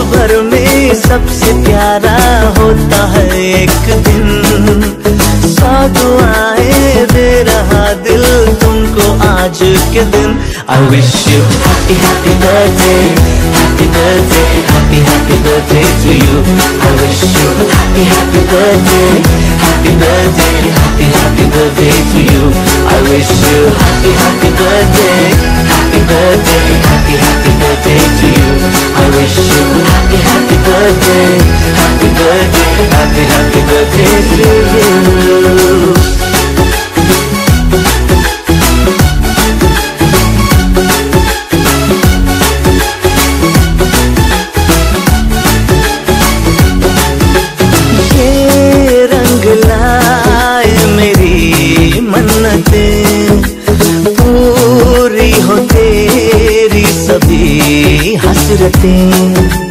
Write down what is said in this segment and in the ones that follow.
भर में सबसे प्यारा होता है एक दिन। 100 दुआएं दे रहा दिल तुमको आज के दिन। I wish you happy happy birthday, happy birthday, happy happy birthday to you. I wish you happy happy birthday, happy birthday, happy happy birthday to you. I wish you happy happy birthday, happy birthday, happy happy birthday to you. I wish you happy happy birthday, happy birthday, happy happy birthday to you. पूरी हो तेरी सभी हसरतें,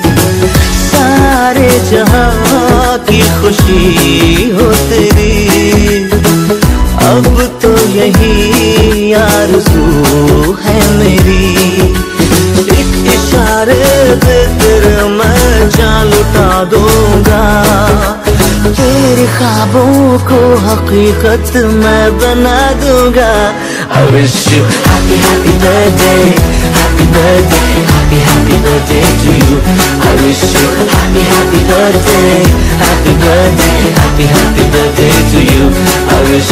सारे जहां की खुशी हो तेरी। अब तो यही आरज़ू है मेरी, एक इशारे पे तेरे मैं जान लुटा दूंगा। तेरे ख्वाबों को हकीकत मैं बना दूंगा। I wish you happy happy birthday, happy birthday, happy happy birthday to you. I wish you happy happy birthday, happy birthday, happy happy birthday to you. I wish